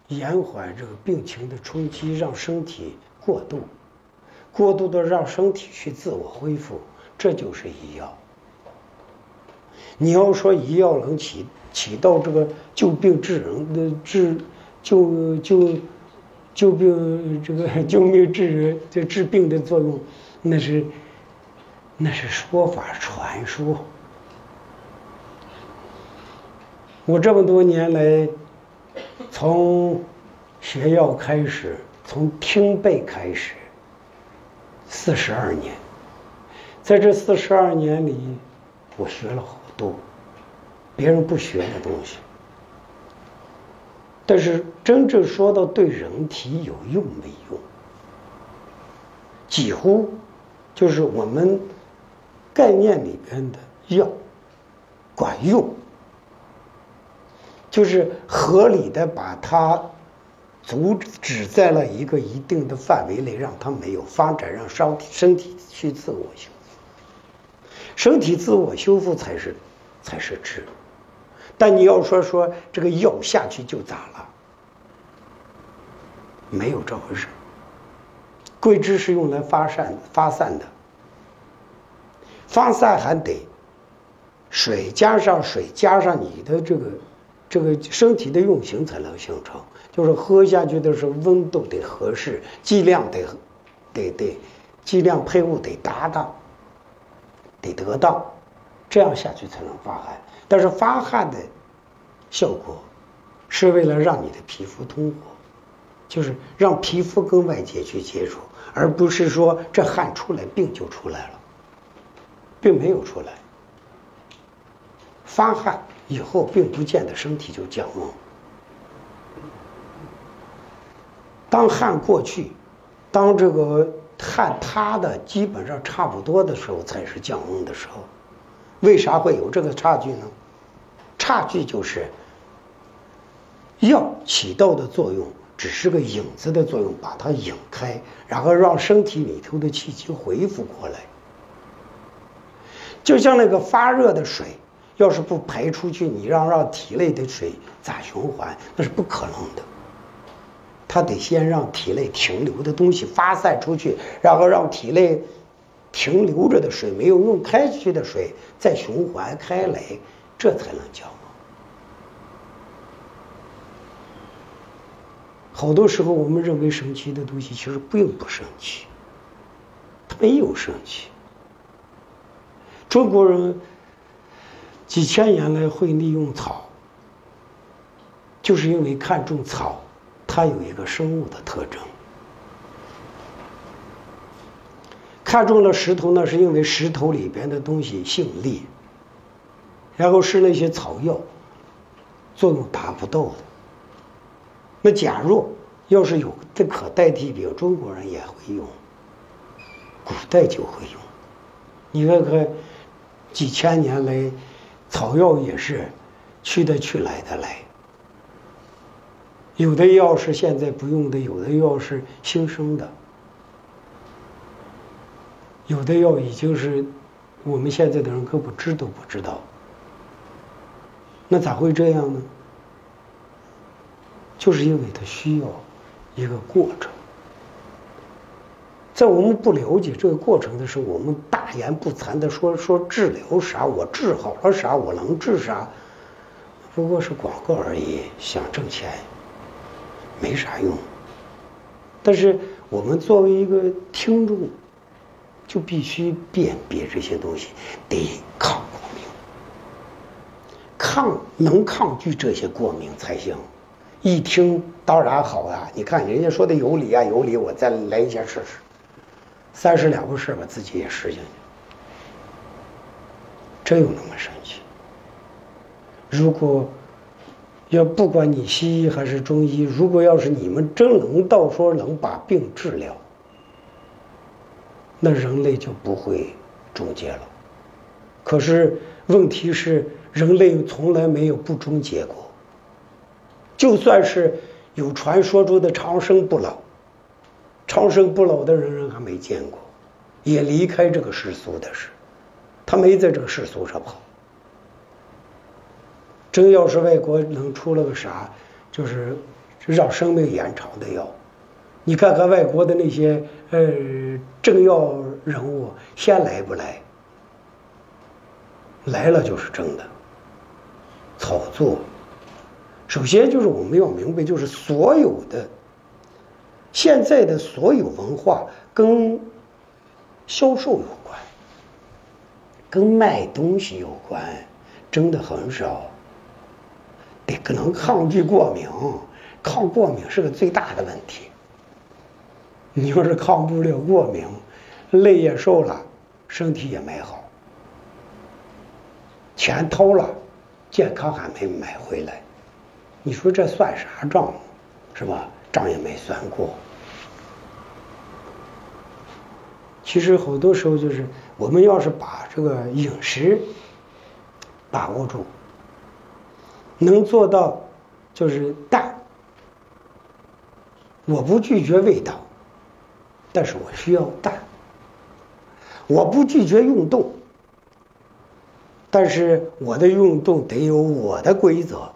延缓这个病情的冲击，让身体过度的让身体去自我恢复，这就是医药。你要说医药能起到这个救病治人的救病这个救命治病的作用，那是说法传说。我这么多年来，从学药开始，从听背开始，42年，在这42年里，我学了好多别人不学的东西。但是真正说到对人体有用没用，几乎就是我们概念里边的药管用，就是合理的把它阻止在了一个一定的范围内，让它没有发展，让身体去自我修复，身体自我修复才是治。但你要说这个药下去就咋了？没有这回事。桂枝是用来发散的，发散还得水加上你的这个身体的用型才能形成，就是喝下去的时候温度得合适，剂量剂量配伍得达到，得得到，这样下去才能发汗。但是发汗的效果是为了让你的皮肤通过，就是让皮肤跟外界去接触，而不是说这汗出来病就出来了，并没有出来。发汗以后并不见得身体就降温，当汗过去，当这个汗塌的基本上差不多的时候，才是降温的时候。为啥会有这个差距呢？差距就是药起到的作用只是个影子的作用，把它引开，然后让身体里头的气机恢复过来。就像那个发热的水，要是不排出去，你让体内的水咋循环？那是不可能的。它得先让体内停留的东西发散出去，然后让体内停留着的水，没有用开去的水再循环开来，这才能降温。好多时候我们认为神奇的东西，其实并不神奇，它没有神奇。中国人几千年来会利用草，就是因为看重草，它有一个生物的特征。看中了石头呢，是因为石头里边的东西性烈，然后是那些草药作用达不到的。那假若要是有这可代替品，中国人也会用，古代就会用。你看看几千年来，草药也是去的去来的来，有的药是现在不用的，有的药是新生的，有的药已经是我们现在的人根本知都不知道。那咋会这样呢？就是因为它需要一个过程。在我们不了解这个过程的时候，我们大言不惭的说治疗啥，我治好了啥，我能治啥，不过是广告而已，想挣钱，没啥用。但是我们作为一个听众，就必须辨别这些东西，得抗过敏，能抗拒这些过敏才行。一听当然好啊，你看人家说的有理啊，有理，我再来一下试试。30两不是把自己也实行去，真有那么神奇？如果要不管你西医还是中医，如果要是你们真能到说能把病治疗，那人类就不会终结了。可是问题是，人类从来没有不终结过。就算是有传说中的长生不老，长生不老的人还没见过，也离开这个世俗的事，他没在这个世俗上跑。真要是外国能出了个啥，就是让生命延长的药。你看看外国的那些政要人物，先来不来？来了就是真的。炒作。首先就是我们要明白，就是所有的现在的所有文化跟销售有关，跟卖东西有关，真的很少。得可能抗拒过敏，抗过敏是个最大的问题。你要是抗不了过敏，累也受了，身体也没好，钱掏了，健康还没买回来，你说这算啥账？是吧？账也没算过。其实好多时候就是我们要是把这个饮食把握住，能做到就是淡，我不拒绝味道，但是我需要淡。我不拒绝运动，但是我的运动得有我的规则。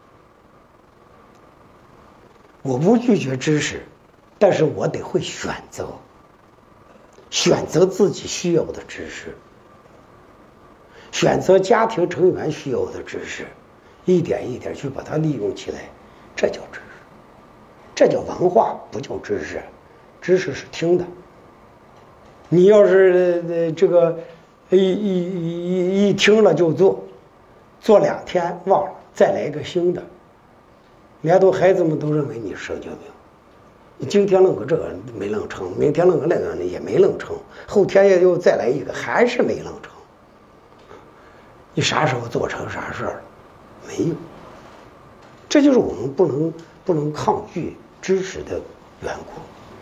我不拒绝知识，但是我得会选择，选择自己需要的知识，选择家庭成员需要的知识，一点一点去把它利用起来，这叫知识，这叫文化，不叫知识。知识是听的，你要是这个一听了就做，做2天忘了，再来一个新的，连都孩子们都认为你是神经病。你今天弄个这个没弄成，明天弄个那个也没弄成，后天又再来一个还是没弄成。你啥时候做成啥事儿？没有。这就是我们不能抗拒知识的缘故。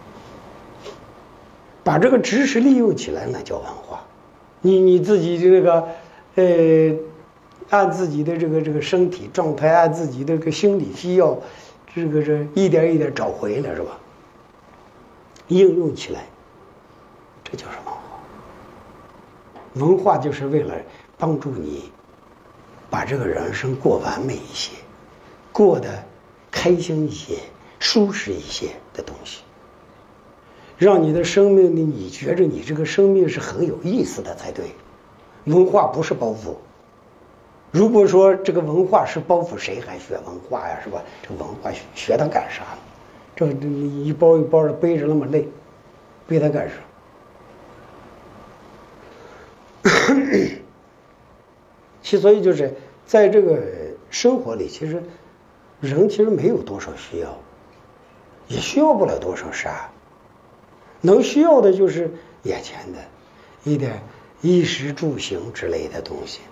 把这个知识利用起来，那叫文化。你自己这个按自己的这个身体状态，按自己的这个心理需要，这一点一点找回来，是吧？应用起来，这就是文化。文化就是为了帮助你把这个人生过完美一些，过得开心一些，舒适一些的东西，让你的生命你觉着你这个生命是很有意思的才对。文化不是包袱。如果说这个文化是包袱，谁还学文化呀？是吧？这个文化学它干啥呢？这你一包一包的背着那么累，背它干啥？所以就是在这个生活里，其实人其实没有多少需要，也需要不了多少啥，能需要的就是眼前的一点衣食住行之类的东西。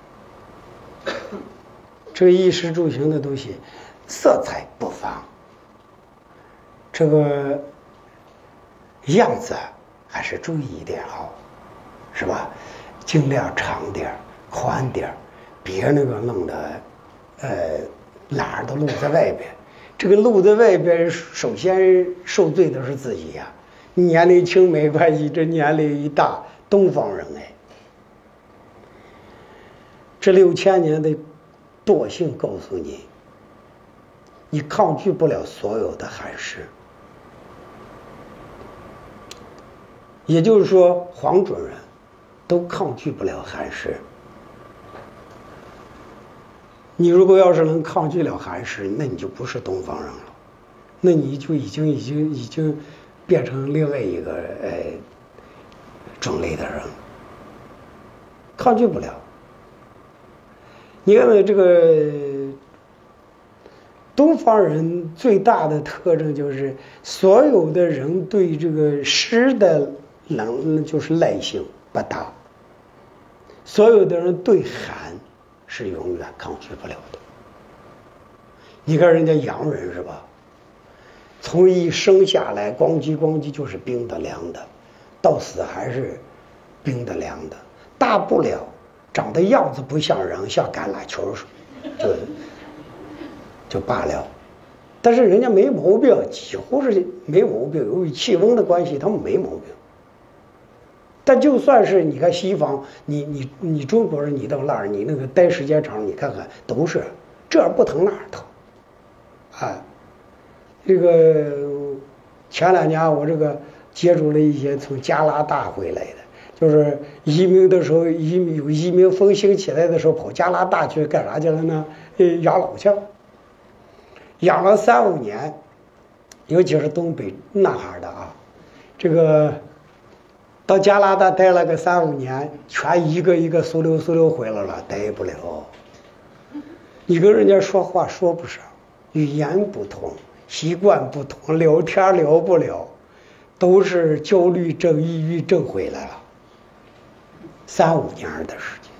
这个衣食住行的东西，色彩不妨，这个样子还是注意一点好，是吧？尽量长点宽点，别那个弄得哪儿都露在外边。这个露在外边，首先受罪的是自己呀。年龄轻没关系，这年龄一大，东方人哎。这6000年的惰性告诉你，你抗拒不了所有的寒湿。也就是说，黄种人都抗拒不了寒湿。你如果要是能抗拒了寒湿，那你就不是东方人了，那你就已经变成另外一个种类的人，抗拒不了。你看这个东方人最大的特征就是，所有的人对这个湿的就是耐性不大，所有的人对寒是永远抗拒不了的。你看人家洋人是吧？从一生下来咣叽咣叽就是冰的凉的，到死还是冰的凉的，大不了长得样子不像人，像橄榄球就罢了。但是人家没毛病，几乎是没毛病，由于气温的关系，他们没毛病。但就算是你看西方，你中国人，你到那儿，你那个待时间长，你看看都是这儿不疼那儿疼，啊， 这个前2年我这个接触了一些从加拿大回来的，就是移民的时候，有移民风兴起来的时候，跑加拿大去干啥去了呢？养老去了，养了3、5年，尤其是东北那哈的啊，这个到加拿大待了个3、5年，全一个一个苏溜回来了，待不了。你跟人家说话说不上，语言不同，习惯不同，聊天聊不了，都是焦虑症、抑郁症回来了。3、5年的时间。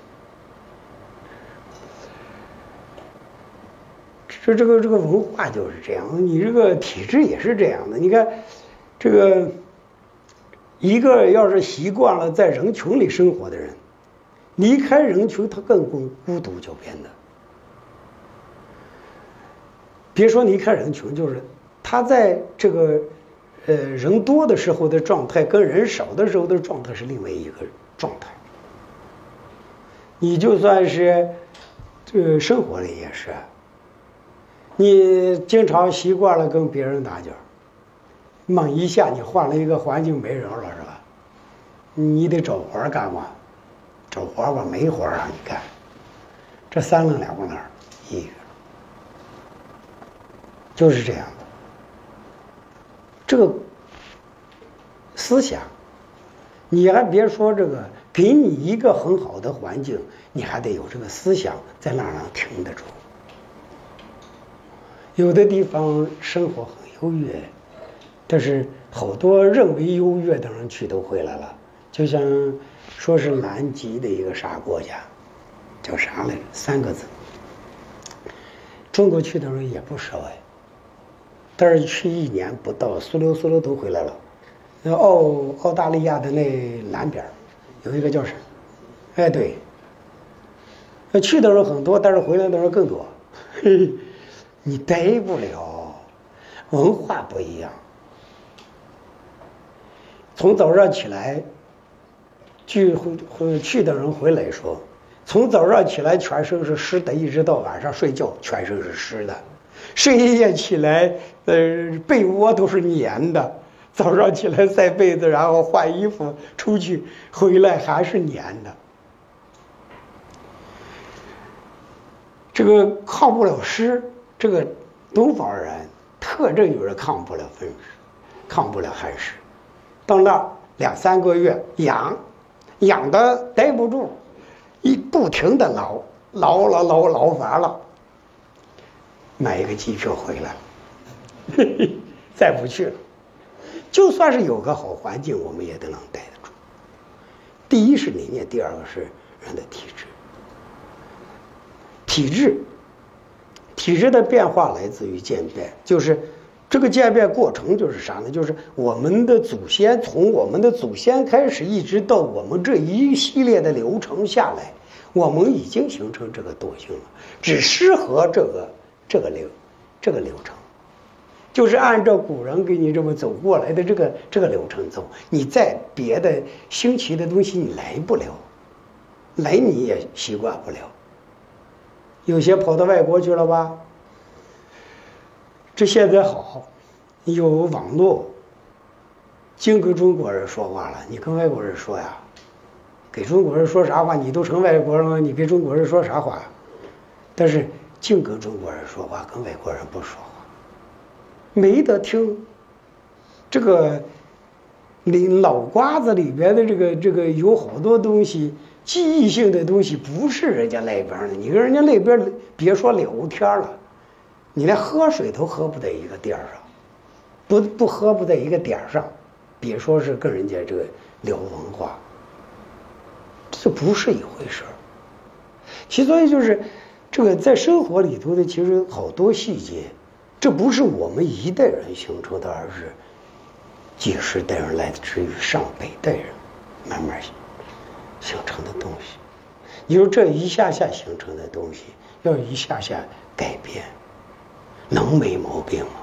这个文化就是这样，你这个体制也是这样的。你看，这个一个要是习惯了在人群里生活的人，离开人群他更孤独就变得。别说离开人群，就是他在这个人多的时候的状态，跟人少的时候的状态是另外一个状态。你就算是这个生活里也是。你经常习惯了跟别人打交，猛一下你换了一个环境没人了是吧？你得找活干嘛？找活吧，没活让你干，这3愣2不愣抑郁了，就是这样的。这个思想，你还别说这个，给你一个很好的环境，你还得有这个思想在那儿能挺得住。有的地方生活很优越，但是好多认为优越的人去都回来了。就像说是南极的一个啥国家，叫啥来着？3个字。中国去的人也不少哎，但是去1年不到，苏溜都回来了。澳大利亚的那南边有一个叫啥？哎对，去的人很多，但是回来的人更多。你待不了，文化不一样。从早上起来，去的人回来说，从早上起来全身是湿的，一直到晚上睡觉全身是湿的，睡一觉起来，被窝都是黏的。早上起来晒被子，然后换衣服出去，回来还是黏的。这个抗不了湿。这个东方人特征就是抗不了风湿，抗不了寒湿，到那2、3个月养的待不住，不停的老烦了，买一个机票回来了，再不去了。就算是有个好环境，我们也得能待得住。第一是理念，第二个是人的体质。体质的变化来自于渐变，就是这个渐变过程就是啥呢？就是我们的祖先从我们的祖先开始，一直到我们这一系列的流程下来，我们已经形成这个惰性了，只适合这个流程，就是按照古人给你这么走过来的这个流程走，你再别的新奇的东西你来不了，来你也习惯不了。有些跑到外国去了吧？这现在好，有网络，净跟中国人说话了。你跟外国人说呀，给中国人说啥话？你都成外国人了，你给中国人说啥话？但是净跟中国人说话，跟外国人不说话，没得听。这个脑瓜子里边的这个有好多东西。记忆性的东西不是人家那边的，你跟人家那边别说聊天了，你连喝水都喝不在一个点上，不喝不在一个点上，别说是跟人家这个聊文化，这不是一回事儿。所以就是这个在生活里头的，其实好多细节，这不是我们一代人形成的，而是几十代人来自于上百代人慢慢形成的东西。你说这一下下形成的东西，要一下下改变，能没毛病吗？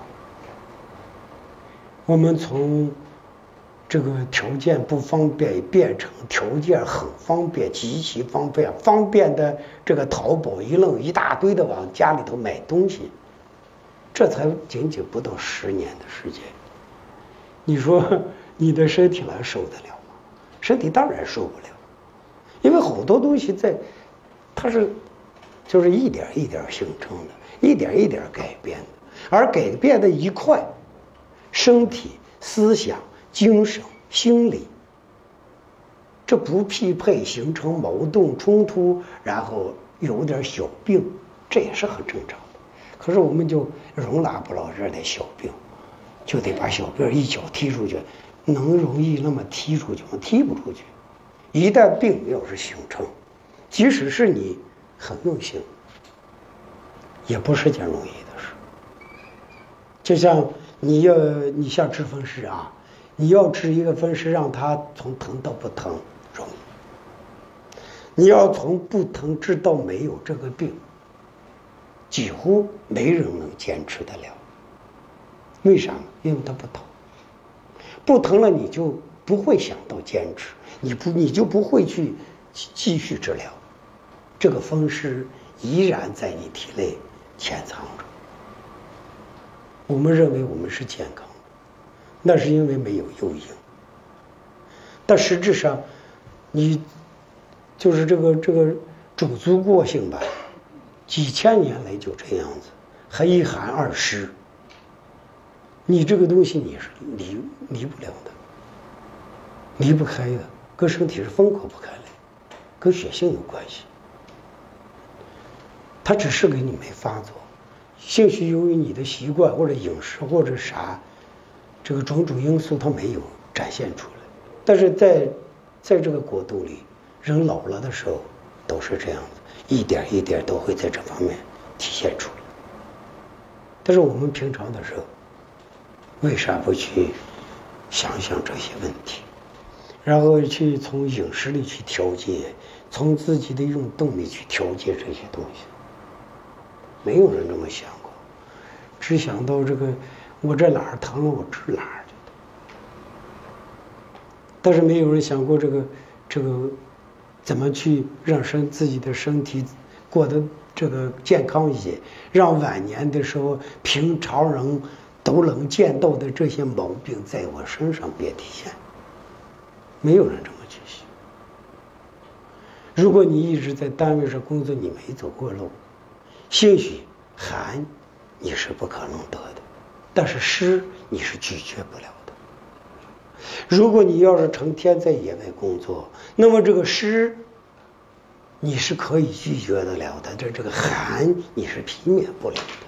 我们从这个条件不方便变成条件很方便，极其方便，方便的这个淘宝一大堆的往家里头买东西， 这才仅仅不到10年的时间。你说你的身体来受得了吗？身体当然受不了，因为好多东西它是就是一点一点形成的，一点一点改变的，而改变的一块，身体、思想、精神、心理，这不匹配形成矛盾冲突，然后有点小病，这也是很正常的。可是我们就容纳不了这点小病，就得把小病一脚踢出去，能容易那么踢出去吗？踢不出去。一旦病要是形成，即使是你很用心，也不是件容易的事。就像你像治风湿啊，你要治一个风湿，让它从疼到不疼容易，你要从不疼治到没有这个病，几乎没人能坚持得了。为啥呢？因为它不疼，不疼了你就不会想到坚持，你就不会去继续治疗，这个风湿依然在你体内潜藏着。我们认为我们是健康的，那是因为没有诱因，但实质上你就是这个种族过性吧，几千年来就这样子，还一寒二湿，你这个东西你是离不了的，离不开的，跟身体是分割不开来，跟血性有关系。它只是给你没发作，兴许由于你的习惯或者饮食或者啥，这个种种因素它没有展现出来。但是在这个国度里，人老了的时候都是这样子，一点一点都会在这方面体现出来。但是我们平常的时候，为啥不去想想这些问题，然后去从饮食里去调节，从自己的运动里去调节这些东西？没有人这么想过，只想到这个我这哪儿疼了我治哪儿去。但是没有人想过这个怎么去让自己的身体过得这个健康一些，让晚年的时候平常人都能见到的这些毛病在我身上别体现。没有人这么去想。如果你一直在单位上工作，你没走过路，兴许寒你是不可能得的，但是湿你是拒绝不了的。如果你要是成天在野外工作，那么这个湿你是可以拒绝得了的，这个寒你是避免不了的。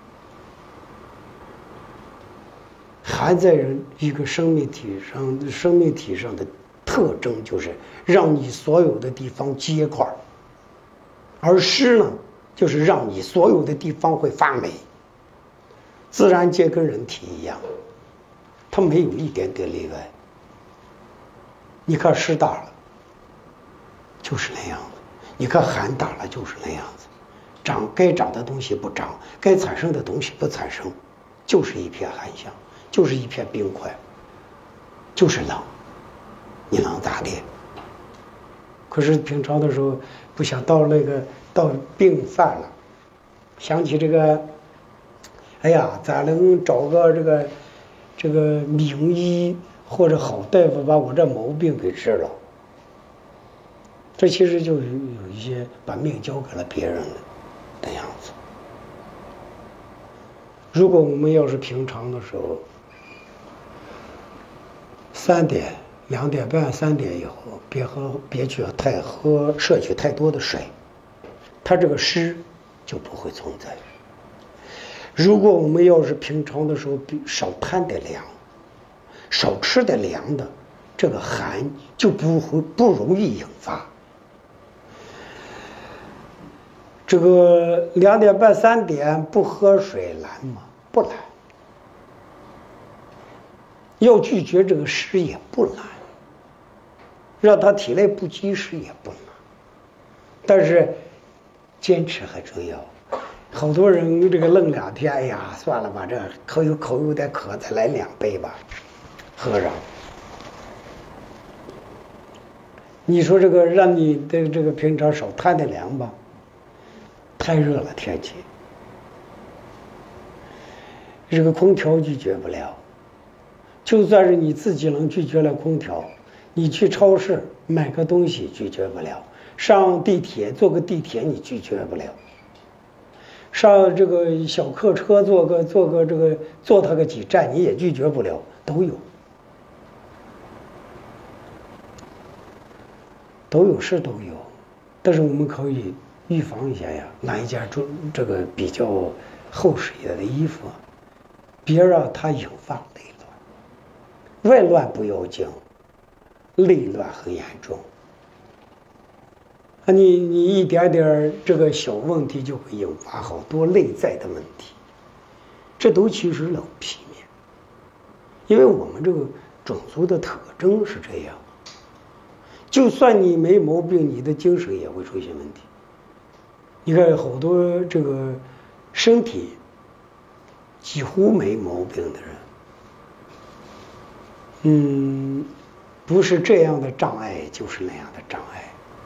寒在人一个生命体上的特征就是让你所有的地方结块，而湿呢就是让你所有的地方会发霉。自然界跟人体一样，它没有一点点例外。你看湿大了就是那样子，你看寒大了就是那样子，该长的东西不长，该产生的东西不产生，就是一片寒象，就是一片冰块，就是冷，你能咋地？可是平常的时候不想到病犯了，想起这个，哎呀，咋能找个这个名医或者好大夫把我这毛病给治了？这其实就有一些把命交给了别人的样子。如果我们要是平常的时候2点半3点以后别摄取太多的水，它这个湿就不会存在。如果我们要是平常的时候少贪点凉，少吃点凉的，这个寒就不容易引发。这个2点半3点不喝水难吗？不难。要拒绝这个湿也不难，让他体内不积湿也不难，但是坚持很重要。好多人这个愣2天，哎呀，算了吧，这口有点渴，再来2杯吧，喝上。你说这个让你的这个平常少贪点凉吧，太热了天气。 这个空调拒绝不了。就算是你自己能拒绝了空调，你去超市买个东西拒绝不了，上地铁坐个地铁你拒绝不了，上这个小客车坐它个几站你也拒绝不了，都有是都有，但是我们可以预防一下呀，拿一件这个比较厚实一点的衣服，别让它引发内乱。外乱不要紧，内乱很严重。你一点点这个小问题就会引发好多内在的问题，这都其实能避免，因为我们这个种族的特征是这样。就算你没毛病，你的精神也会出现问题。你看好多这个身体几乎没毛病的人，不是这样的障碍就是那样的障碍，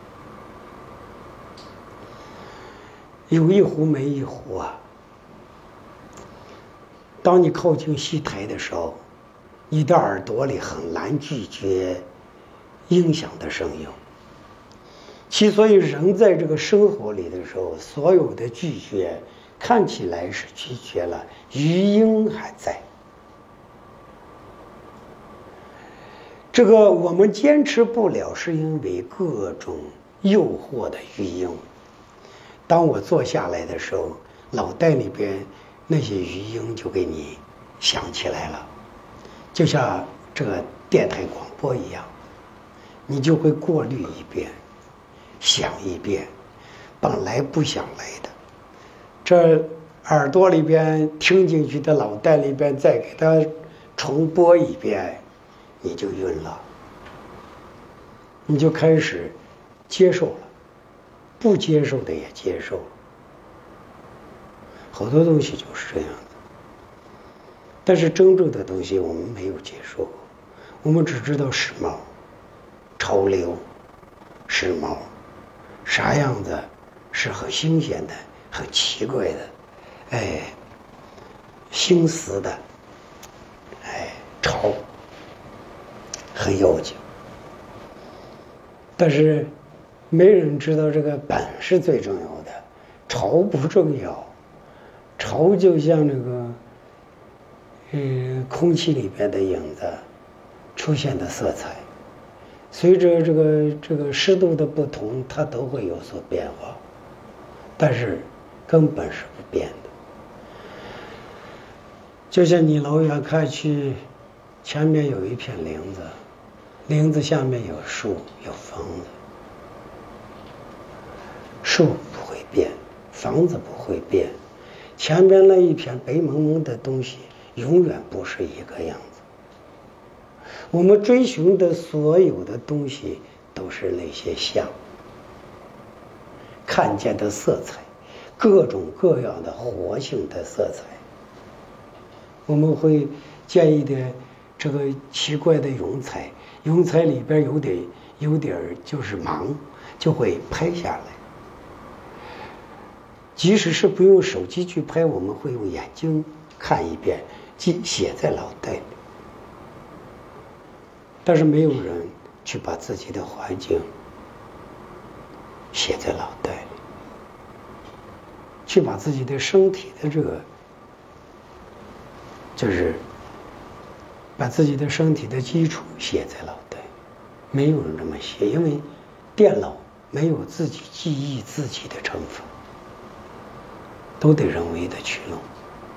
有一壶没一壶啊。当你靠近戏台的时候，你的耳朵里很难拒绝音响的声音。所以人在这个生活里的时候，所有的拒绝看起来是拒绝了，余音还在。这个我们坚持不了，是因为各种诱惑的余音。当我坐下来的时候，脑袋里边那些余音就给你想起来了，就像这个电台广播一样，你就会过滤一遍，想一遍，本来不想来的，这耳朵里边听进去的，脑袋里边再给它重播一遍，你就晕了，你就开始接受了，不接受的也接受了，好多东西就是这样的。但是真正的东西我们没有接受，我们只知道时髦、潮流、时髦，啥样子是很新鲜的、很奇怪的，新思的，潮，很要紧。但是没人知道这个本是最重要的，潮不重要，潮就像这个空气里边的影子出现的色彩，随着这个湿度的不同，它都会有所变化，但是根本是不变的。就像你老远看去，前面有一片林子，林子下面有树有房子，树不会变，房子不会变，前面那一片白蒙蒙的东西永远不是一个样子。我们追寻的所有的东西都是那些相，看见的色彩，各种各样的活性的色彩。我们会见一点这个奇怪的云彩，云彩里边有点就是盲，就会拍下来。即使是不用手机去拍，我们会用眼睛看一遍，写在脑袋里。但是没有人去把自己的环境写在脑袋里，去把自己的身体的这个，就是把自己的身体的基础写在脑袋，没有人这么写，因为电脑没有自己记忆自己的成分，都得人为的去弄。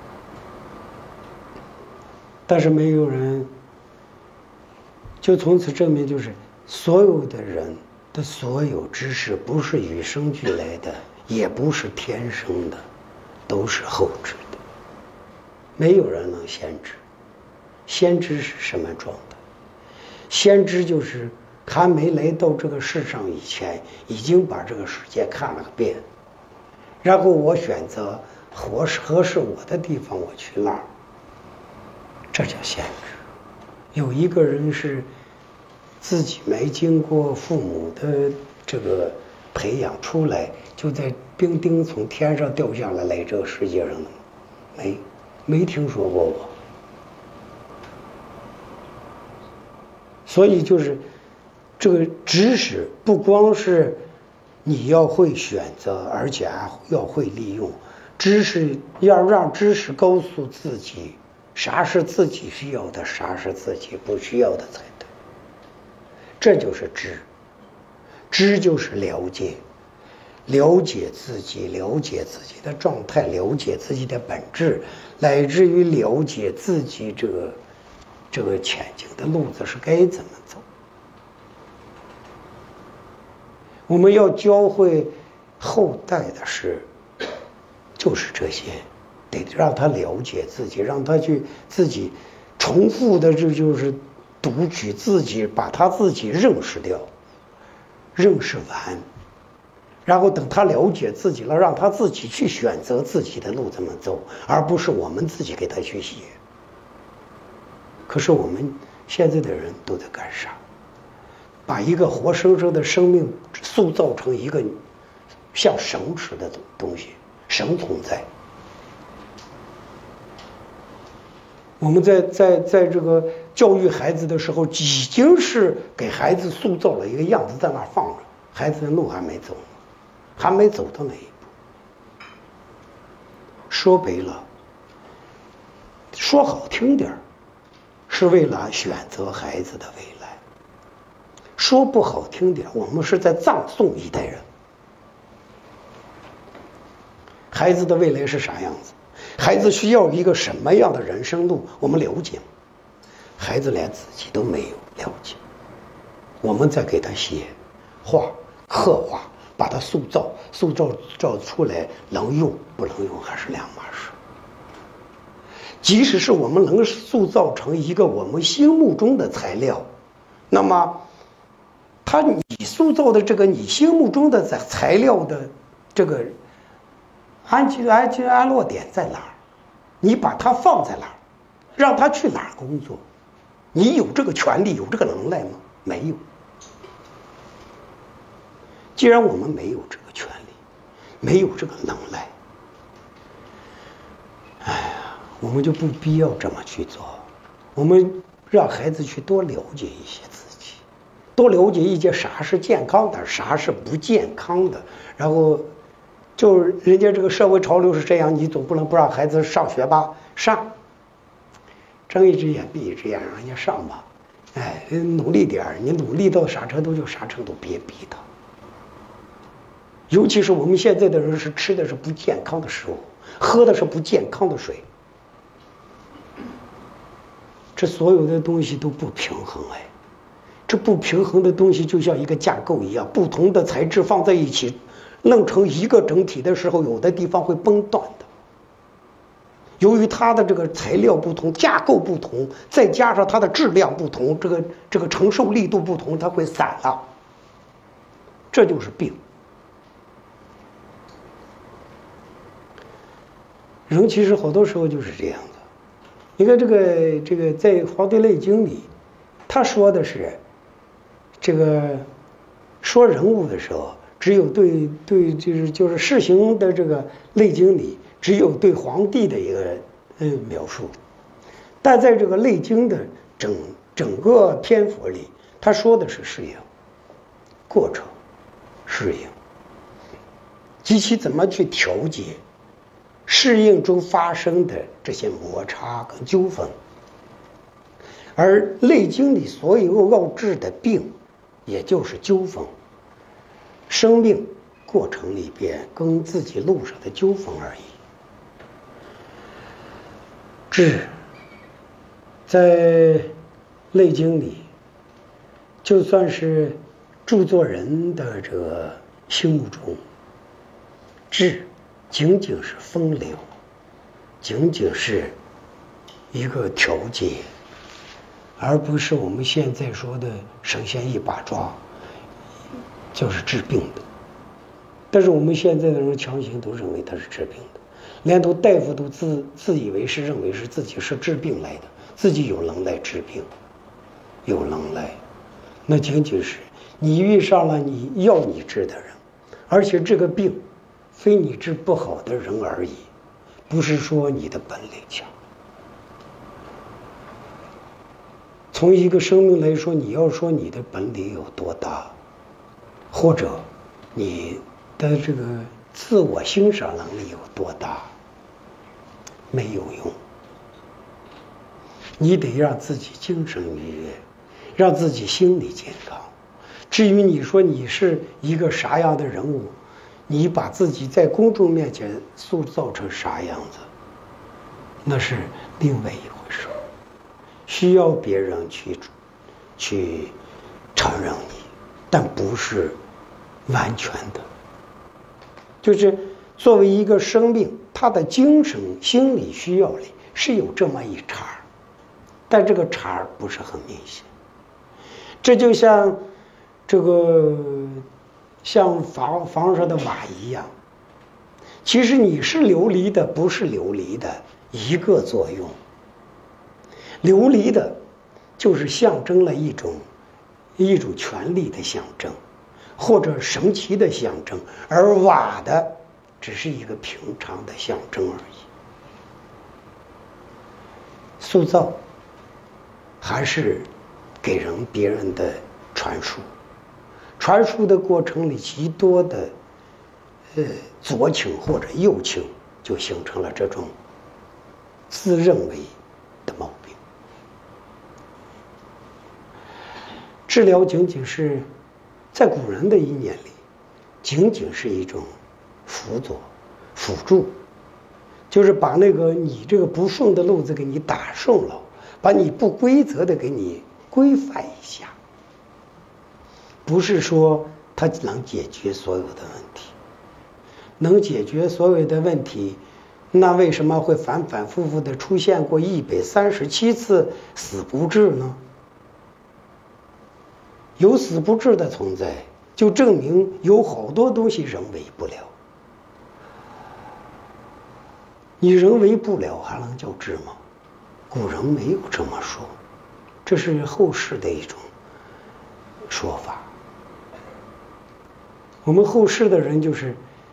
但是没有人，就从此证明，就是所有的人的所有知识不是与生俱来的，也不是天生的，都是后知的。没有人能先知。先知是什么状态？先知就是还没来到这个世上以前，已经把这个世界看了个遍，然后我选择合适我的地方，我去那儿，这叫先知。有一个人是自己没经过父母的这个培养出来，就在兵丁从天上掉下来这个世界上的吗？ 没听说过我。所以就是这个知识不光是你要会选择，而且还要会利用。知识要让知识告诉自己啥是自己需要的，啥是自己不需要的才对。这就是知，知就是了解，了解自己，了解自己的状态，了解自己的本质，乃至于了解自己这个前进的路子是该怎么走。我们要教会后代的是，就是这些，得让他了解自己，让他去自己重复的，这就是读取自己，把他自己认识掉，认识完，然后等他了解自己了，让他自己去选择自己的路怎么走，而不是我们自己给他去写。可是我们现在的人都在干啥？把一个活生生的生命塑造成一个像神似的东西，神存在。我们在这个教育孩子的时候，已经是给孩子塑造了一个样子在那放着，孩子的路还没走呢，还没走到那一步。说白了，说好听点是为了选择孩子的未来。说不好听点，我们是在葬送一代人。孩子的未来是啥样子？孩子需要一个什么样的人生路？我们了解吗？孩子连自己都没有了解，我们在给他写、画、刻画，把他塑造出来，能用不能用还是两码事。即使是我们能塑造成一个我们心目中的材料，那么你塑造的这个你心目中的材料的这个安落点在哪儿？你把它放在哪儿？让他去哪儿工作？你有这个权利，有这个能耐吗？没有。既然我们没有这个权利，没有这个能耐，哎呀，我们就不必要这么去做。我们让孩子去多了解一些自己，多了解一些啥是健康的，啥是不健康的。然后就是人家这个社会潮流是这样，你总不能不让孩子上学吧？上，睁一只眼闭一只眼，让人家上吧。哎，努力点，你努力到啥程度就啥程度，别逼他。尤其是我们现在的人是吃的是不健康的食物，喝的是不健康的水，这所有的东西都不平衡。哎，这不平衡的东西就像一个架构一样，不同的材质放在一起弄成一个整体的时候，有的地方会崩断的。由于它的这个材料不同，架构不同，再加上它的质量不同，这个承受力度不同，它会散了。这就是病。人其实好多时候就是这样的。你看这个在《黄帝内经》里，他说的是这个说人物的时候，只有对就是世行的这个《内经》里，只有对皇帝的一个描述，但在这个《内经》的整个篇幅里，他说的是适应过程，适应及其怎么去调节适应中发生的这些摩擦跟纠纷。而《内经》里所有要治的病，也就是纠纷，生命过程里边跟自己路上的纠纷而已。治在《内经》里，就算是著作人的这个心目中，治仅仅是风流，仅仅是一个调节，而不是我们现在说的神仙一把抓，就是治病的。但是我们现在的人强行都认为他是治病的，连头大夫都自以为是，认为是自己是治病来的，自己有能耐治病，有能耐，那仅仅是你遇上了你治的人，而且这个病非你治不好的人而已，不是说你的本领强。 从一个生命来说，你要说你的本领有多大，或者你的这个自我欣赏能力有多大，没有用。你得让自己精神愉悦，让自己心理健康。至于你说你是一个啥样的人物，你把自己在公众面前塑造成啥样子，那是另外一回事，需要别人去承认你，但不是完全的。就是作为一个生命，他的精神心理需要里是有这么一茬，但这个茬不是很明显。这就像这个像房上的瓦一样，其实你是琉璃的，不是琉璃的一个作用。琉璃的就是象征了一种权力的象征，或者神奇的象征，而瓦的只是一个平常的象征而已。塑造还是给别人的传输，传输的过程里极多的左倾或者右倾，就形成了这种自认为的毛病。治疗仅仅是在古人的意念里，仅仅是一种辅助，就是把你这个不顺的路子给你打顺了，把你不规则的给你规范一下。不是说它能解决所有的问题，能解决所有的问题，那为什么会反反复复的出现过137次死不治呢？有死不治的存在，就证明有好多东西人为不了。你人为不了还能叫治吗？古人没有这么说，这是后世的一种说法。我们后世的人就是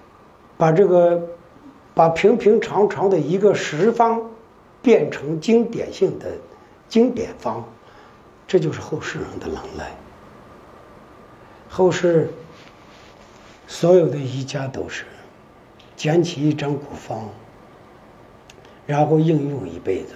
把平平常常的一个十方变成经典性的经典方，这就是后世人的能耐。后世所有的医家都是捡起一张古方，然后应用一辈子，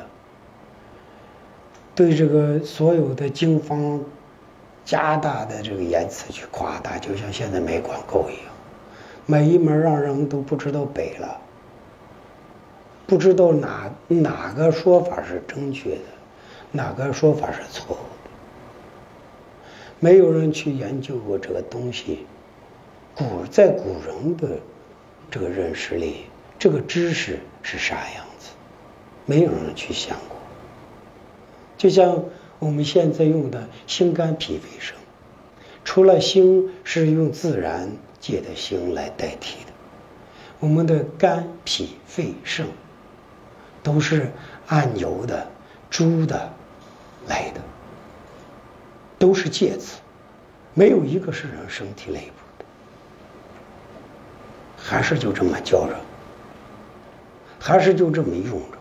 对这个所有的经方加大的这个言辞去夸大，就像现在卖广告一样，每一门让人都不知道北了，不知道哪个说法是正确的，哪个说法是错误的。没有人去研究过这个东西，在古人的这个认识里，这个知识是啥样子，没有人去想过。就像我们现在用的心肝脾肺肾，除了心是用自然界的心来代替的，我们的肝脾肺肾都是按牛的猪的来的，都是介词，没有一个是人身体内部的，还是就这么叫着，还是就这么用着。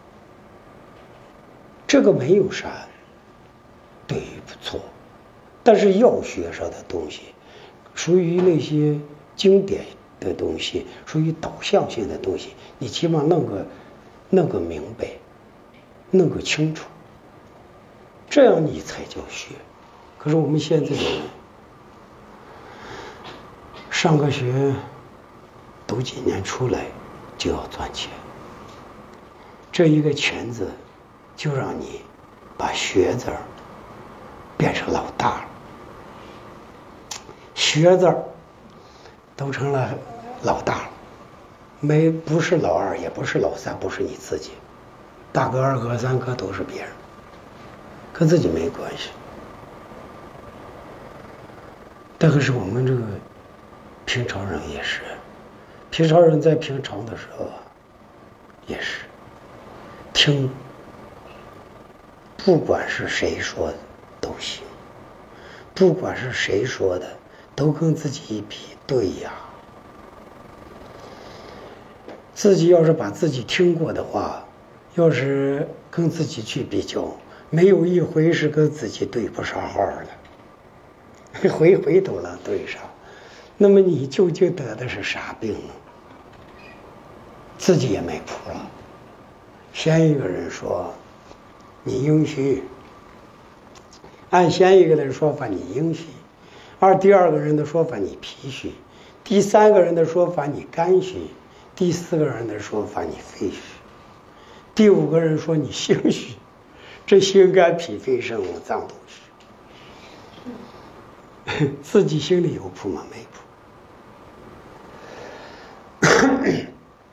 这个没有啥对与不错，但是药学上的东西，属于那些经典的东西，属于导向性的东西，你起码弄个明白，弄个清楚，这样你才叫学。可是我们现在的人上个学读几年出来就要赚钱，这一个钱字就让你把学字变成老大了，学字都成了老大了，不是老二，也不是老三，不是你自己，大哥二哥三哥都是别人，跟自己没关系。但是我们这个平常人也是，平常人在平常的时候也是听，不管是谁说的都行，不管是谁说的都跟自己一比，对呀，自己要是把自己听过的话，要是跟自己去比较， 没有一回是跟自己对不上号的，回回都能对上。那么你究竟得的是啥病呢？自己也没谱了。先一个人说你阴虚，按先一个人的说法你阴虚，第二个人的说法你脾虚，第三个人的说法你肝虚，第四个人的说法你肺虚，第五个人说你心虚。这心肝脾肺肾五脏都虚，自己心里有谱吗？没谱。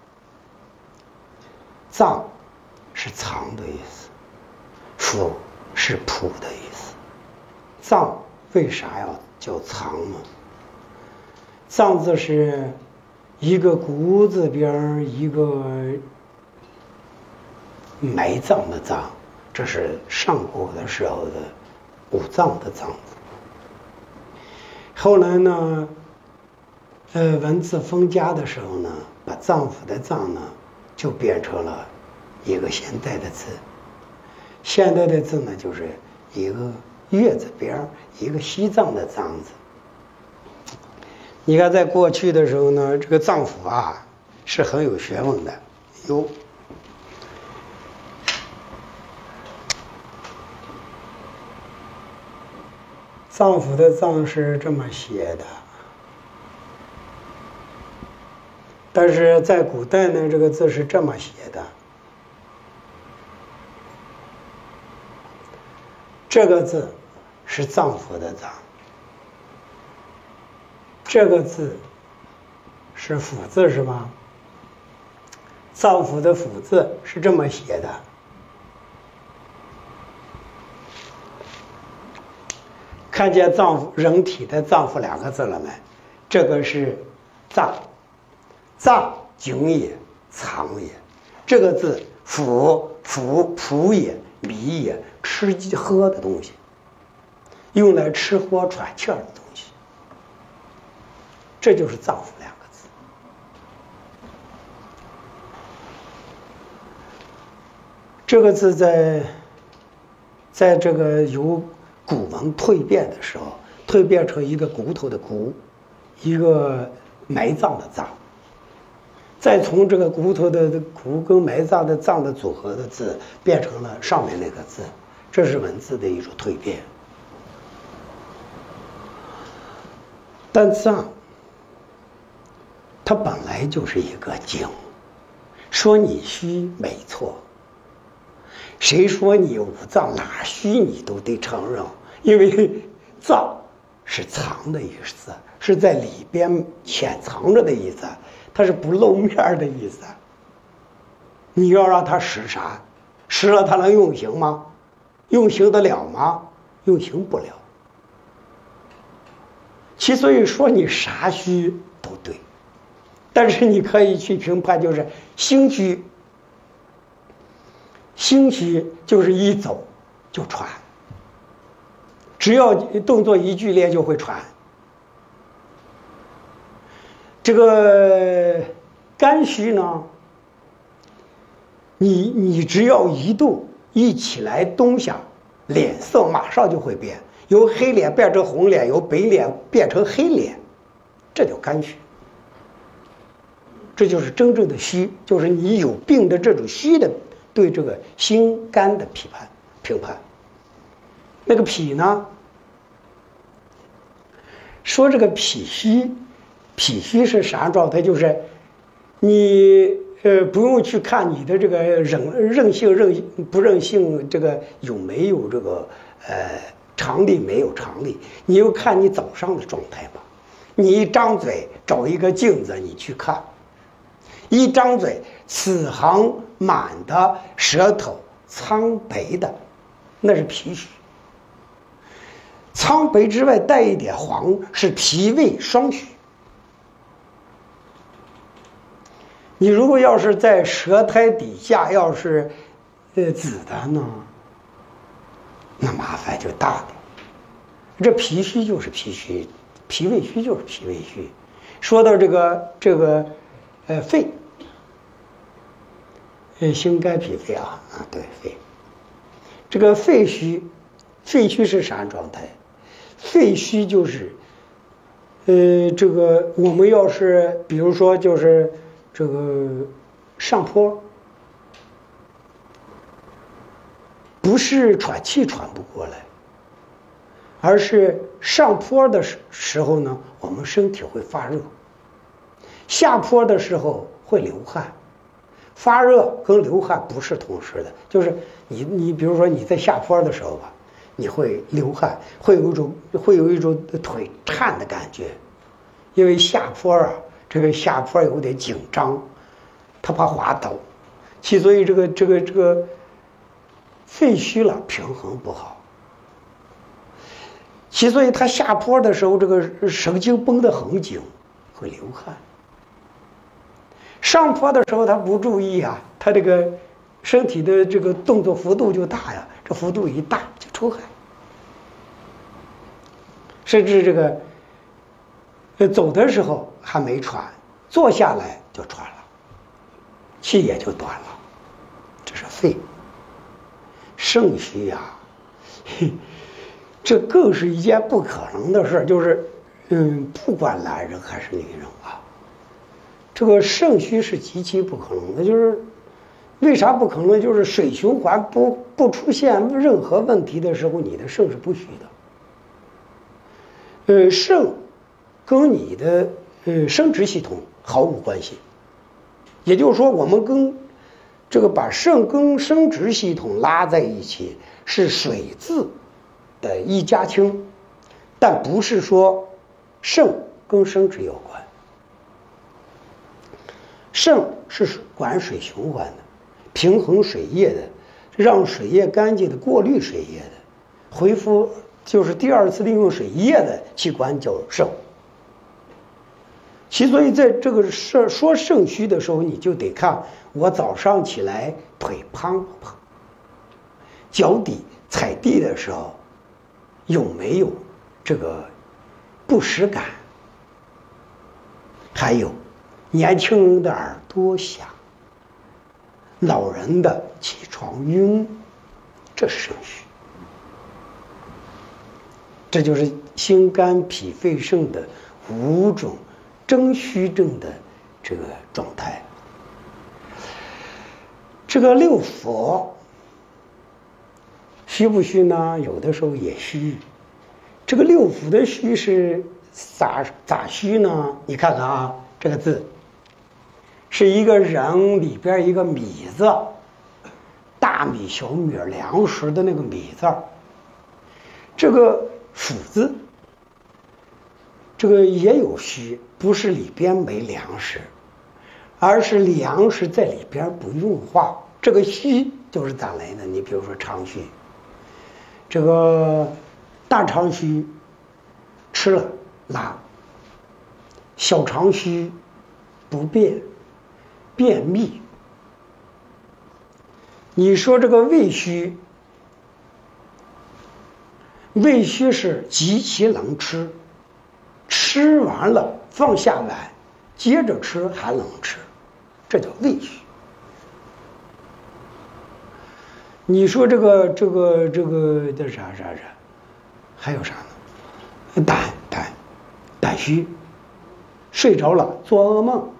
脏是藏的意思，腑是谱的意思。脏为啥要叫藏呢？脏字是一个谷字边一个埋葬的葬，这是上古的时候的五脏的脏字。后来呢，文字封家的时候呢，把脏腑的脏呢就变成了一个现代的字。现代的字呢，就是一个月字边一个西藏的藏字。你看，在过去的时候呢，这个脏腑啊是很有学问的，脏腑的脏是这么写的，但是在古代呢，这个字是这么写的。这个字是脏腑的脏，这个字是腑字是吧？脏腑的腑字是这么写的。看见脏腑人体的脏腑两个字了没？这个是脏，脏精也，藏也。这个字腑谱也，米也，吃喝的东西，用来吃喝喘气儿的东西，这就是脏腑两个字。这个字在这个由古文蜕变的时候，蜕变成一个骨头的骨，一个埋葬的葬，再从这个骨头的骨跟埋葬的葬的组合的字，变成了上面那个字，这是文字的一种蜕变。但脏它本来就是一个经，说你虚没错，谁说你五脏哪虚你都得承认，因为脏是藏的意思，是在里边潜藏着的意思，它是不露面的意思。你要让它实啥？实了它能用行吗？用行得了吗？用行不了。所以说你啥虚都对，但是你可以去评判，就是心虚。心虚就是一走就喘，只要动作一剧烈就会喘。这个肝虚呢，你只要一动一起来东想，脸色马上就会变，由黑脸变成红脸，由白脸变成黑脸，这叫肝虚。这就是真正的虚，就是你有病的这种虚的对这个心肝的评判。那个脾呢，说这个脾虚是啥状态？就是你不用去看你的这个韧性不韧性，这个有没有这个常力没有常力，你就看你早上的状态吧。你一张嘴找一个镜子你去看，一张嘴此行满的舌头苍白的，那是脾虚。苍白之外带一点黄是脾胃双虚。你如果要是在舌苔底下要是紫的呢，那麻烦就大了。这脾虚就是脾虚，脾胃虚就是脾胃虚。说到这个肺，心肝脾肺啊，对肺， 这个肺虚，肺虚是啥状态？肺虚就是，这个我们要是比如说就是这个上坡，不是喘气喘不过来，而是上坡的时候呢，我们身体会发热；下坡的时候会流汗。发热跟流汗不是同时的，就是你比如说你在下坡的时候吧，你会流汗，会有一种腿颤的感觉，因为下坡啊，这个下坡有点紧张，他怕滑倒，所以这个肺虚了，平衡不好，所以他下坡的时候，这个神经绷得很紧，会流汗。上坡的时候他不注意啊，他这个身体的这个动作幅度就大呀，这幅度一大就出汗，甚至这个走的时候还没喘，坐下来就喘了，气也就短了，这是肺。肾虚呀，这更是一件不可能的事，就是不管男人还是女人啊。这个肾虚是极其不可能的，就是为啥不可能？就是水循环不出现任何问题的时候，你的肾是不虚的。肾跟你的生殖系统毫无关系，也就是说，我们跟这个把肾跟生殖系统拉在一起，是水字的一家亲，但不是说肾跟生殖有关。肾是管水循环的，平衡水液的，让水液干净的，过滤水液的，恢复就是第二次利用水液的器官叫肾。所以在这个说肾虚的时候，你就得看我早上起来腿胖不胖，脚底踩地的时候有没有这个不适感，还有年轻人的耳朵响，老人的起床晕，这是肾虚。这就是心肝脾肺肾的5种真虚症的这个状态。这个六腑虚不虚呢？有的时候也虚。这个六腑的虚是咋虚呢？你看看啊，这个字是一个人里边一个米字，大米小米粮食的那个米字，这个腑字这个也有虚，不是里边没粮食，而是粮食在里边不运化。这个虚就是咋来的？你比如说肠虚，这个大肠虚吃了拉，小肠虚不便便秘。你说这个胃虚，胃虚是极其能吃，吃完了放下碗接着吃还能吃，这叫胃虚。你说这个的啥，还有啥呢？胆虚，睡着了做噩梦。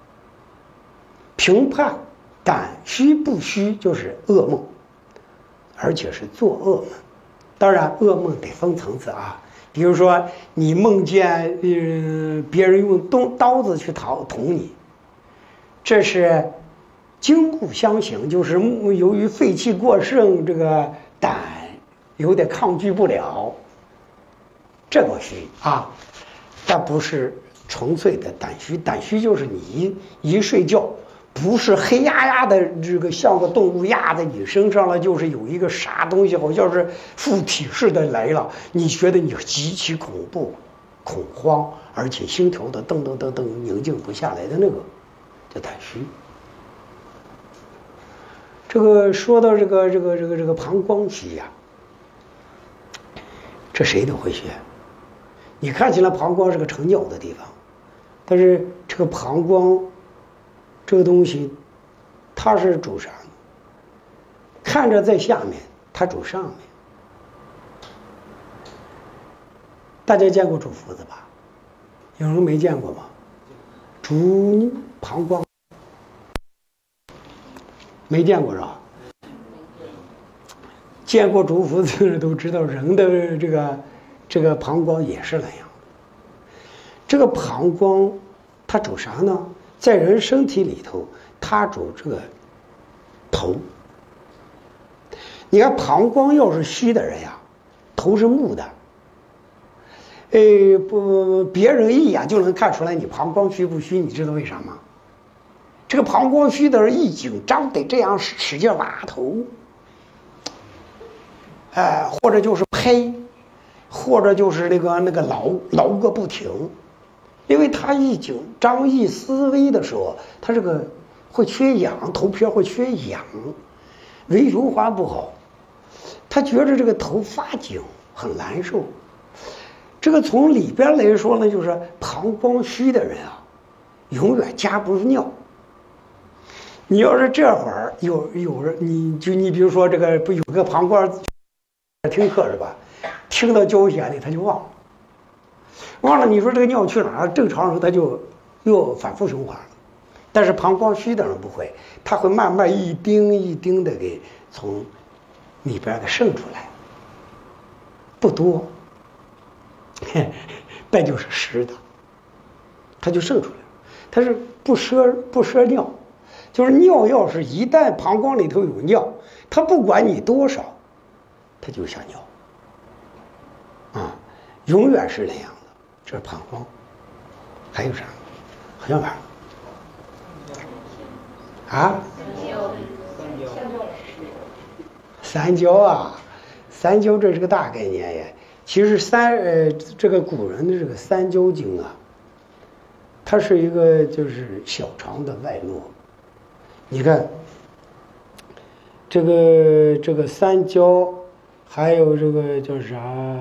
评判胆虚不虚就是噩梦，而且是做噩梦。当然噩梦得分层次啊，比如说你梦见别人用刀子去捅你，这是筋骨相形，就是由于肺气过盛，这个胆有点抗拒不了，这个虚啊，但不是纯粹的胆虚。胆虚就是你一睡觉，不是黑压压的这个像个动物压在你身上了，就是有一个啥东西好像是附体似的来了，你觉得你极其恐怖恐慌，而且心跳的噔噔噔噔宁静不下来的那个叫胆虚。这个说到这个膀胱虚呀，这谁都会学。你看起来膀胱是个盛尿的地方，但是这个膀胱这个东西它是主啥呢？看着在下面， 它主上面。大家见过主福子吧？有人没见过吗？主膀胱没见过是吧？见过主福子的人都知道，人的这个膀胱也是那样的。这个膀胱它主啥呢？在人身体里头，它主这个头。你看膀胱要是虚的人呀，头是木的。别人一眼就能看出来你膀胱虚不虚，你知道为啥吗？这个膀胱虚的人一紧张得这样使劲挖头，或者就是拍，或者就是那个挠个不停，因为他一紧张一思维的时候，他这个会缺氧，头皮会缺氧，微循环不好，他觉得这个头发紧很难受。这个从里边来说呢，就是膀胱虚的人啊，永远加不住尿。你要是这会儿有人，你比如说这个不有个膀胱听课是吧？听到交弦里他就忘了，你说这个尿去哪儿？正常人他就又反复循环了。但是膀胱虚的人不会，他会慢慢一丁一丁的给从里边给渗出来，不多。那就是实的，它就渗出来了。它是不摄尿，就是尿要是一旦膀胱里头有尿，它不管你多少，它就想尿，永远是那样的。这是膀胱。还有啥？还有啥？啊？三焦啊，三焦这是个大概念呀。其实这个古人的这个三焦经啊，它是一个就是小肠的外络。你看，这个三焦，还有这个叫啥？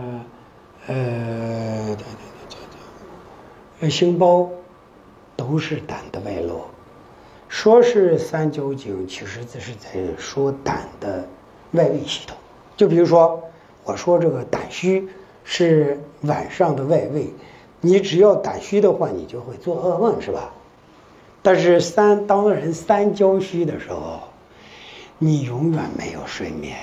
心包，都是胆的外络。说是三焦经，其实这是在说胆的外围系统。就比如说。我说这个胆虚是晚上的外围，你只要胆虚的话，你就会做噩梦，是吧？但是当人三焦虚的时候，你永远没有睡眠。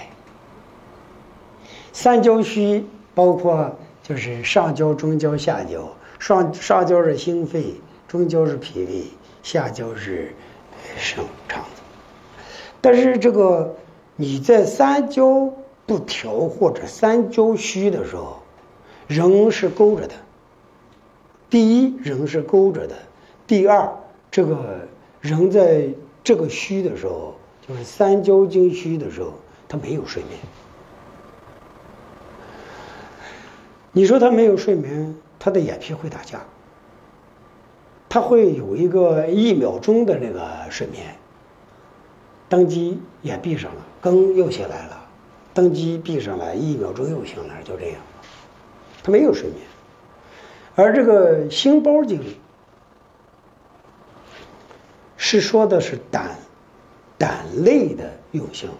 三焦虚包括就是上焦、中焦、下焦，上焦是心肺，中焦是脾胃，下焦是肾肠子。但是这个你在三焦不调或者三焦虚的时候，人是勾着的。第一，人是勾着的；第二，这个人在这个虚的时候，就是三焦经虚的时候，他没有睡眠。你说他没有睡眠，他的眼皮会打架，他会有一个1秒钟的那个睡眠，当即眼闭上了，更又起来了。登机闭上来，1秒钟又醒来，就这样，他没有睡眠。而这个心包经是说的是胆类的用性。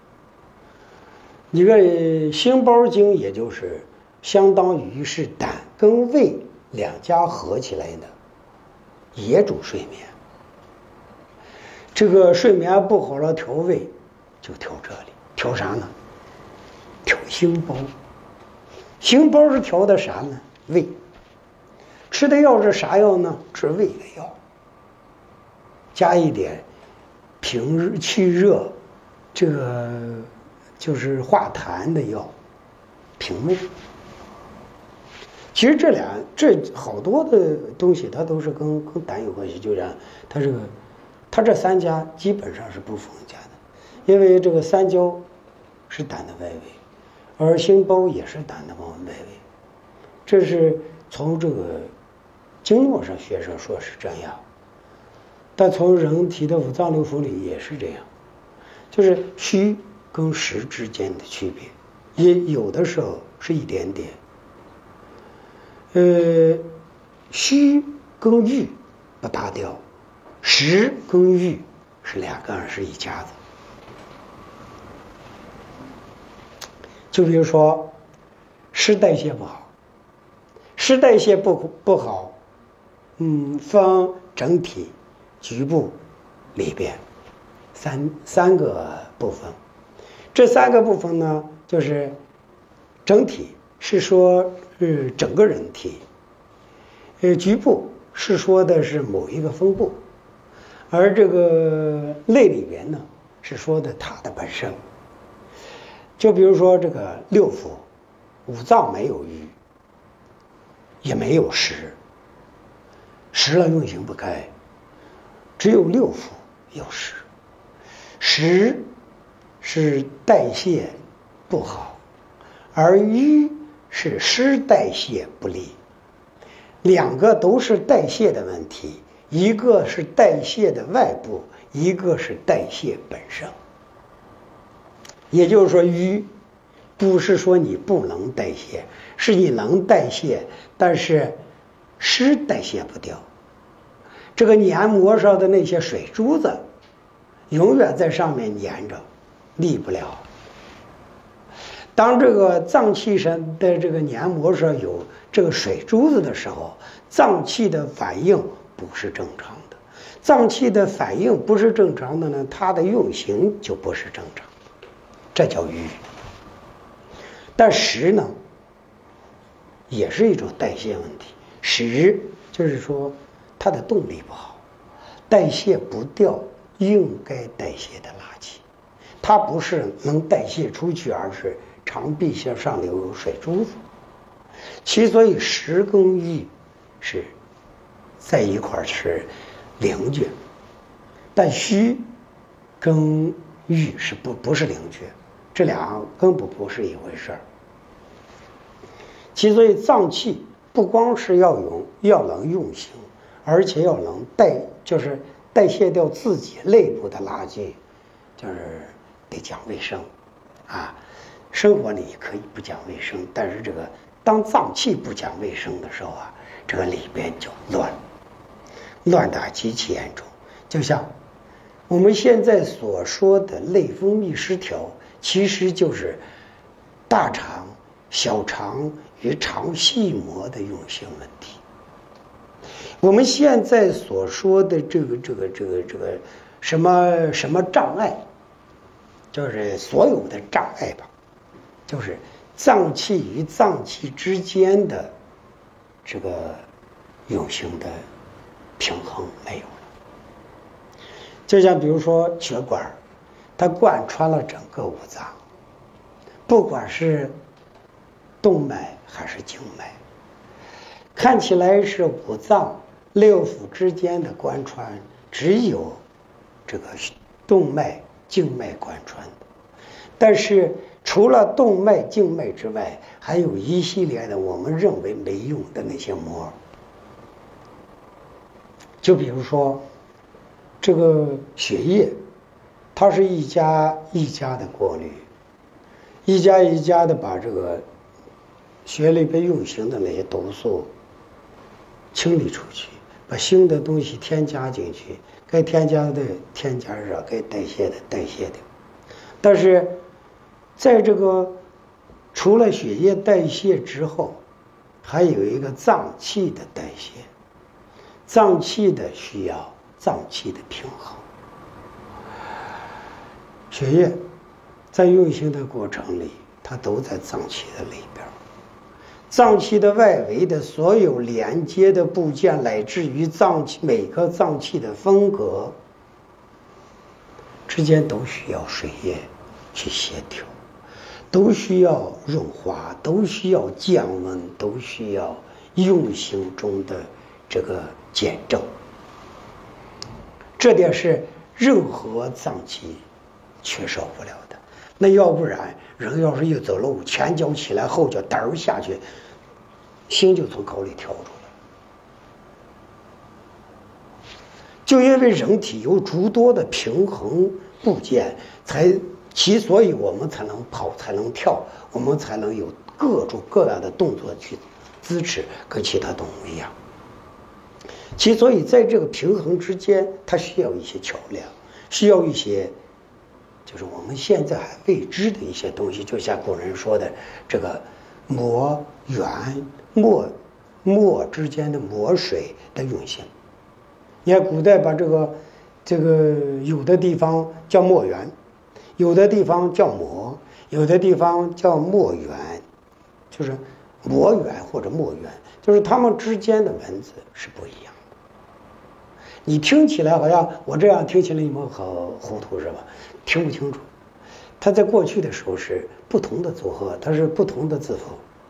一个心包经也就是相当于是胆跟胃两家合起来的，也主睡眠。这个睡眠不好了，调胃就调这里，调啥呢？调心包。心包是调的啥呢？胃。吃的药是啥药呢？治胃的药，加一点平去热，这个就是化痰的药，平胃。其实这好多的东西，它都是跟胆有关系。就这样，它这三家基本上是不分家的，因为这个三焦是胆的外围，而心包也是胆的外围。这是从这个经络上学上说是这样，但从人体的五脏六腑里也是这样，就是虚跟实之间的区别，也有的时候是一点点。虚跟郁不搭调，实跟郁是两个人是一家子。 就比如说湿代谢不好，湿代谢不好，分整体、局部、里边三个部分。这3个部分呢，就是整体是说整个人体，局部是说的是某一个分部，而这个类里边呢是说的它的本身。就比如说这个六腑，五脏没有瘀，也没有实，实了运行不开，只有六腑有实。实是代谢不好，而瘀是湿代谢不利，两个都是代谢的问题，一个是代谢的外部，一个是代谢本身。也就是说，瘀不是说你不能代谢，是你能代谢，但是湿代谢不掉。这个黏膜上的那些水珠子永远在上面粘着，离不了。当这个脏器上的这个黏膜上有这个水珠子的时候，脏器的反应不是正常的。脏器的反应不是正常的呢，它的运行就不是正常，这叫瘀。但实呢，也是一种代谢问题。实就是说它的动力不好，代谢不掉应该代谢的垃圾，它不是能代谢出去，而是肠壁向上流有水珠子。所以实跟瘀是在一块是邻居，但虚跟瘀是不是邻居，这俩根本不是一回事儿。所以脏器不光是要能运行，而且要能就是代谢掉自己内部的垃圾，就是得讲卫生啊。生活里可以不讲卫生，但是这个当脏器不讲卫生的时候啊，这个里边就乱得极其严重。就像我们现在所说的内分泌失调，其实就是大肠、小肠与肠系膜的运行问题。我们现在所说的这个什么障碍，就是所有的障碍吧，就是脏器与脏器之间的这个运行的平衡没有了。就像比如说血管，它贯穿了整个五脏，不管是动脉还是静脉，看起来是五脏六腑之间的贯穿，只有这个动脉静脉贯穿的。但是除了动脉静脉之外，还有一系列的我们认为没用的那些膜。就比如说这个血液，它是一家一家的过滤，一家一家的把这个血里边运行的那些毒素清理出去，把新的东西添加进去，该添加的添加上，该代谢的代谢的。但是在这个除了血液代谢之后，还有一个脏器的代谢，脏器的需要，脏器的平衡。血液在运行的过程里，它都在脏器的里边。脏器的外围的所有连接的部件，乃至于脏器每个脏器的分隔之间，都需要水液去协调，都需要润滑，都需要降温，都需要运行中的这个减震。这点是任何脏器缺少不了的。那要不然人要是一走路，前脚起来，后脚嘚下去，心就从口里跳出来。就因为人体有诸多的平衡部件，所以我们才能跑，才能跳，我们才能有各种各样的动作去姿势，跟其他动物一样。所以在这个平衡之间，它需要一些桥梁，需要一些就是我们现在还未知的一些东西，就像古人说的这个磨圆墨之间的墨水的运行。你看古代把这个有的地方叫墨圆，有的地方叫墨，有的地方叫墨圆，就是墨圆或者墨圆，就是它们之间的文字是不一样的。你听起来好像我这样听起来你们很糊涂是吧？听不清楚。它在过去的时候是不同的组合，它是不同的字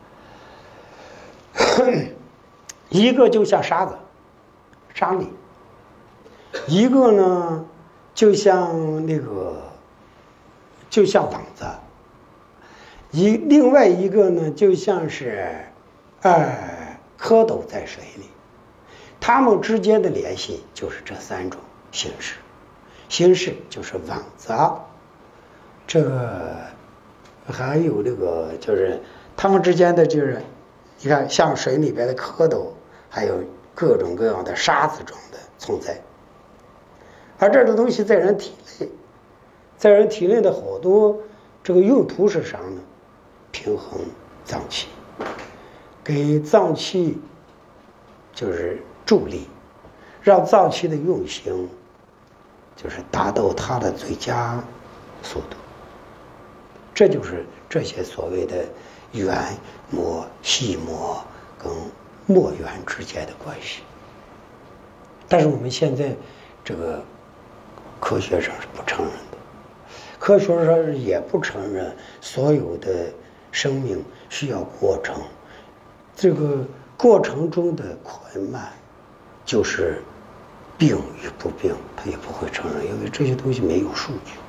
符。一个就像沙子，沙粒；一个呢就像就像网子；另外一个呢就像是蝌蚪在水里。它们之间的联系就是这三种形式。形式就是网子，这个还有就是它们之间的就是你看像水里边的蝌蚪，还有各种各样的沙子中的存在。而这种东西在人体内的好多这个用途是啥呢？平衡脏器，给脏器就是助力，让脏器的运行就是达到它的最佳速度。这就是这些所谓的圆膜、细膜跟墨圆之间的关系。但是我们现在这个科学上是不承认的，科学上也不承认所有的生命需要过程，这个过程中的快慢就是病与不病，他也不会承认，因为这些东西没有数据。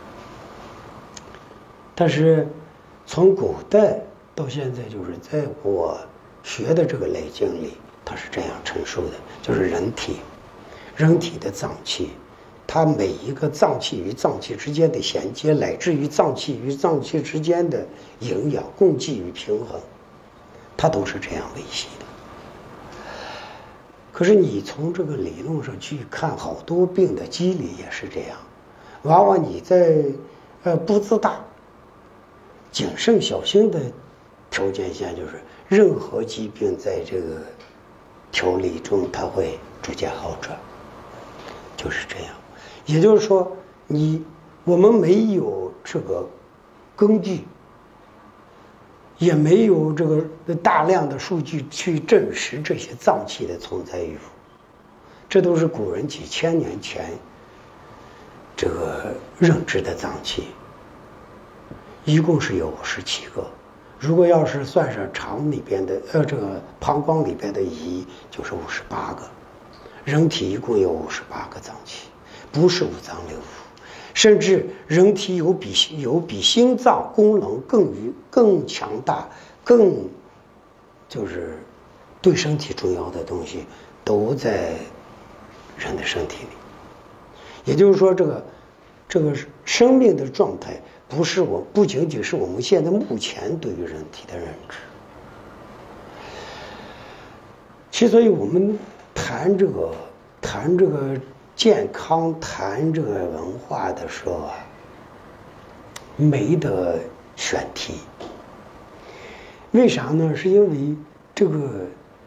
但是从古代到现在，就是在我学的这个类经里，它是这样陈述的，就是人体的脏器，它每一个脏器与脏器之间的衔接，乃至于脏器与脏器之间的营养供给与平衡，它都是这样维系的。可是你从这个理论上去看，好多病的机理也是这样，往往你在不自大、谨慎小心的条件下，就是任何疾病在这个调理中，它会逐渐好转，就是这样。也就是说，我们没有这个根据，也没有这个大量的数据去证实这些脏器的存在与否，这都是古人几千年前这个认知的脏器。一共是有57个，如果要是算上肠里边的这个膀胱里边的胰，就是58个。人体一共有58个脏器，不是五脏六腑，甚至人体有比心脏功能更强大、更就是对身体重要的东西都在人的身体里。也就是说，这个生命的状态不仅仅是我们现在目前对于人体的认知。所以我们谈这个健康、谈这个文化的时候啊，没得选题。为啥呢？是因为这个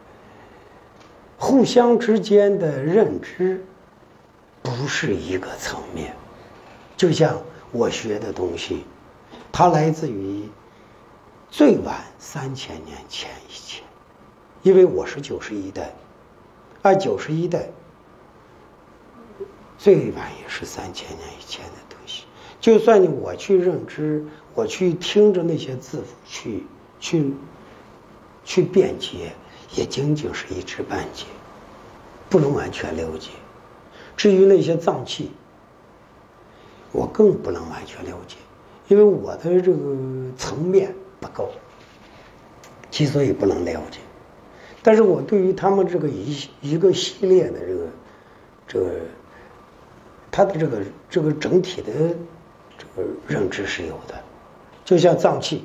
互相之间的认知不是一个层面。就像我学的东西，它来自于最晚3000年前以前，因为我是91代，按91代最晚也是3000年以前的东西。就算我去认知，我去听着那些字符去辩解，也仅仅是一知半解，不能完全了解。至于那些脏器，我更不能完全了解，因为我的这个层面不够，所以不能了解。但是我对于他们这个一个系列的它的这个整体的这个认知是有的。就像脏器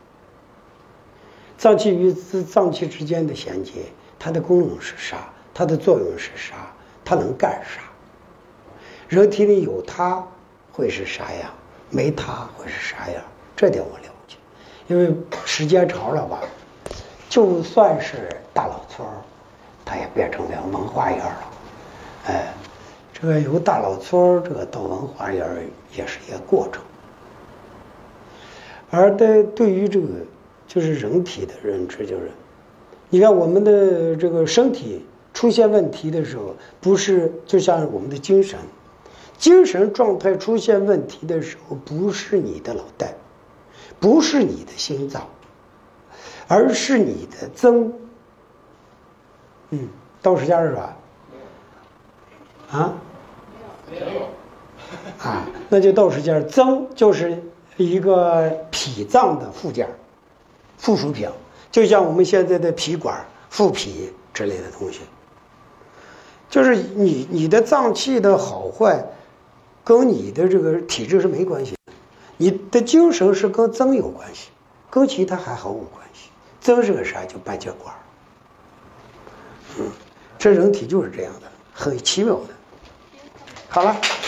与脏器之间的衔接，它的功能是啥？它的作用是啥？它能干啥？人体里有它会是啥样？ 没他会是啥样？这点我了解，因为时间长了吧，就算是大老村它也变成了文化园了。哎，这个由大老村这个到文化园也是一个过程。而对于这个就是人体的认知，就是你看我们的这个身体出现问题的时候，不是就像我们的精神状态出现问题的时候，不是你的脑袋，不是你的心脏，而是你的曾。道士家是吧？啊？没有。啊，那就道士家曾就是一个脾脏的附件，附属品，就像我们现在的脾管、附脾之类的东西。就是你的脏器的好坏，跟你的这个体质是没关系的，你的精神是跟曾有关系，跟其他还毫无关系。曾是个啥？就半截管。这人体就是这样的，很奇妙的。好了。